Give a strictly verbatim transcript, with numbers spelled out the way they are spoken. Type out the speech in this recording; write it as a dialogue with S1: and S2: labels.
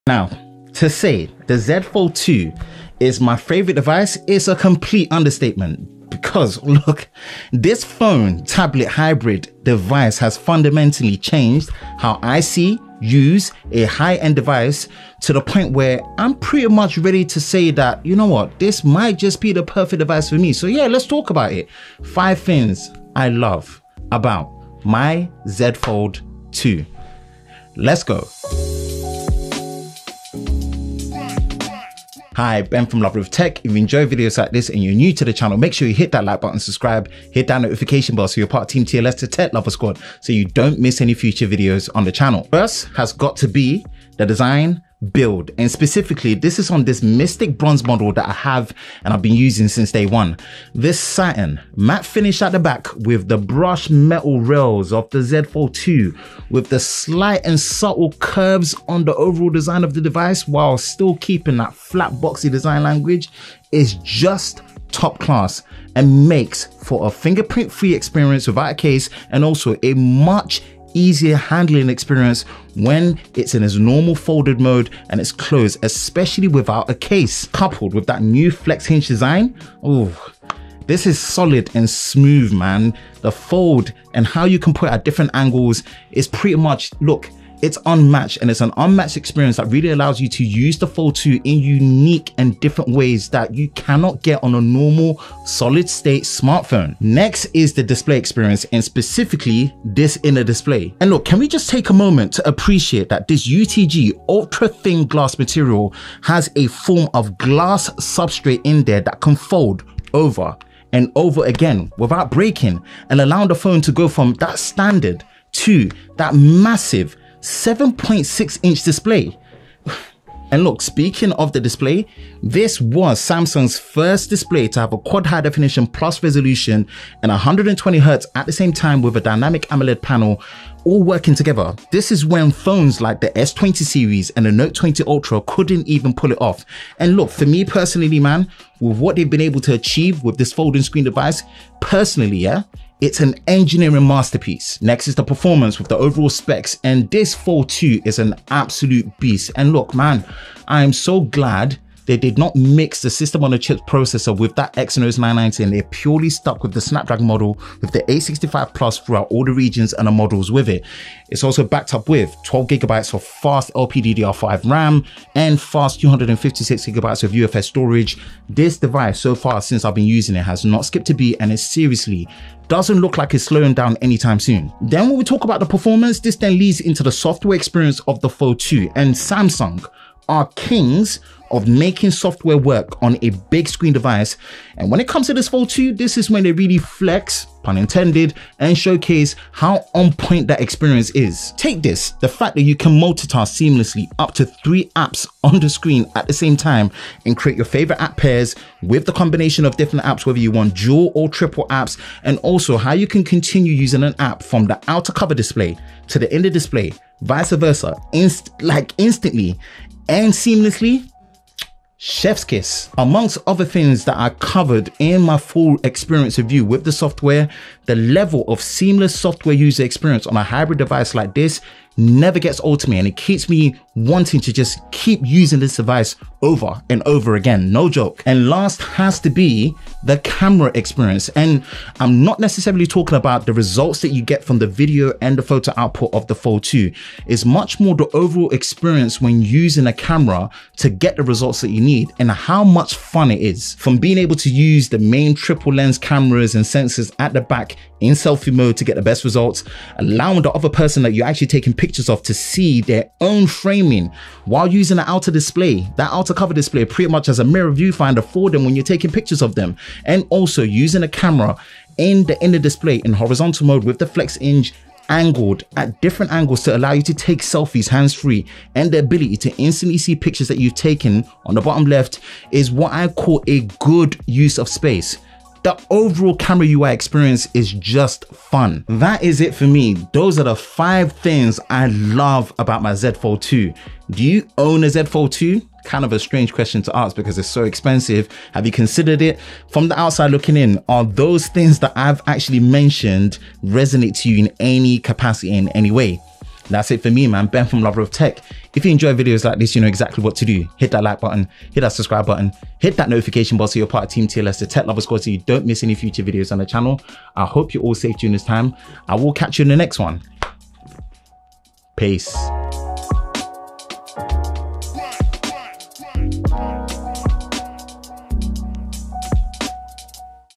S1: Now, to say the Z Fold two is my favorite device is a complete understatement, because look, this phone tablet hybrid device has fundamentally changed how I see, use a high-end device to the point where I'm pretty much ready to say that, you know what, this might just be the perfect device for me. So yeah, let's talk about it. Five things I love about my Z Fold two. Let's go. Hi, Ben from Love with Tech. If you enjoy videos like this and you're new to the channel, make sure you hit that like button, subscribe, hit that notification bell so you're part of Team T L S to Tech Lover Squad so you don't miss any future videos on the channel. First has got to be the design build, and specifically this is on this Mystic Bronze model that I have and I've been using since day one. This satin matte finish at the back with the brushed metal rails of the Z Fold two with the slight and subtle curves on the overall design of the device while still keeping that flat boxy design language is just top class and makes for a fingerprint free experience without a case, and also a much easier handling experience when it's in its normal folded mode and it's closed, especially without a case. Coupled with that new flex hinge design, oh, this is solid and smooth, man. The fold and how you can put it at different angles is pretty much, look, it's unmatched, and it's an unmatched experience that really allows you to use the Fold two in unique and different ways that you cannot get on a normal solid state smartphone. Next is the display experience, and specifically this inner display. And look, can we just take a moment to appreciate that this U T G ultra thin glass material has a form of glass substrate in there that can fold over and over again without breaking, and allowing the phone to go from that standard to that massive seven point six inch display. And look, speaking of the display, this was Samsung's first display to have a quad high definition plus resolution and one hundred twenty hertz at the same time with a dynamic AMOLED panel all working together. This is when phones like the S twenty series and the Note twenty Ultra couldn't even pull it off. And look, for me personally, man, with what they've been able to achieve with this folding screen device, personally, yeah, it's an engineering masterpiece. Next is the performance with the overall specs, and this Fold two is an absolute beast. And look, man, I am so glad they did not mix the system on a chip processor with that Exynos nine ninety, and they purely stuck with the Snapdragon model with the eight sixty-five plus throughout all the regions and the models with it. It's also backed up with twelve gigabytes of fast L P D D R five RAM and fast two hundred fifty-six gigabytes of U F S storage. This device so far since I've been using it has not skipped a beat, and it seriously doesn't look like it's slowing down anytime soon. Then when we talk about the performance, this then leads into the software experience of the Fold two, and Samsung are kings of making software work on a big screen device. And when it comes to this Fold two, this is when they really flex, pun intended, and showcase how on point that experience is. Take this, the fact that you can multitask seamlessly up to three apps on the screen at the same time and create your favorite app pairs with the combination of different apps, whether you want dual or triple apps, and also how you can continue using an app from the outer cover display to the inner display, vice versa, inst like instantly and seamlessly. Chef's kiss. Amongst other things that I covered in my full experience review with the software, the level of seamless software user experience on a hybrid device like this never gets old to me, and it keeps me wanting to just keep using this device over and over again, no joke. And last has to be the camera experience, and I'm not necessarily talking about the results that you get from the video and the photo output of the Fold two. It's much more the overall experience when using a camera to get the results that you need, and how much fun it is. From being able to use the main triple lens cameras and sensors at the back in selfie mode to get the best results, allowing the other person that you're actually taking pictures of to see their own framing while using the outer display, that outer cover display pretty much as a mirror viewfinder for them when you're taking pictures of them, and also using a camera in the inner display in horizontal mode with the flex hinge angled at different angles to allow you to take selfies hands-free, and the ability to instantly see pictures that you've taken on the bottom left is what I call a good use of space. The overall camera U I experience is just fun. That is it for me. Those are the five things I love about my Z Fold two. Do you own a Z Fold two? Kind of a strange question to ask because it's so expensive. Have you considered it? From the outside looking in, are those things that I've actually mentioned resonate to you in any capacity, in any way? That's it for me, man. Ben from Lover of Tech. If you enjoy videos like this, you know exactly what to do. Hit that like button, hit that subscribe button, hit that notification bell so you're part of Team T L S, the Tech Lover Squad, so you don't miss any future videos on the channel. I hope you're all safe during this time. I will catch you in the next one. Peace.